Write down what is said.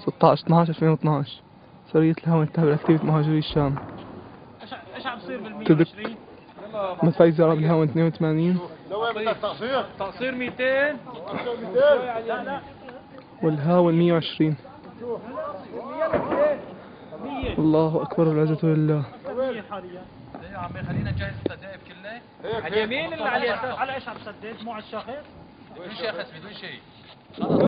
16/12/2012 سرية الهاون التابعة لكتيبة مهاجري الشام. ايش عم بصير بال120؟ مدفعية الزهراء بالهاون 82. تقصير 200 لا والهاون 120. الله أكبر والعزة لله. يا عمي خلينا نجهز التدائب كلها. على اليمين اللي على اليسار. على ايش عم تسدد؟ مو على الشخص؟ بدون شخص بدون شيء.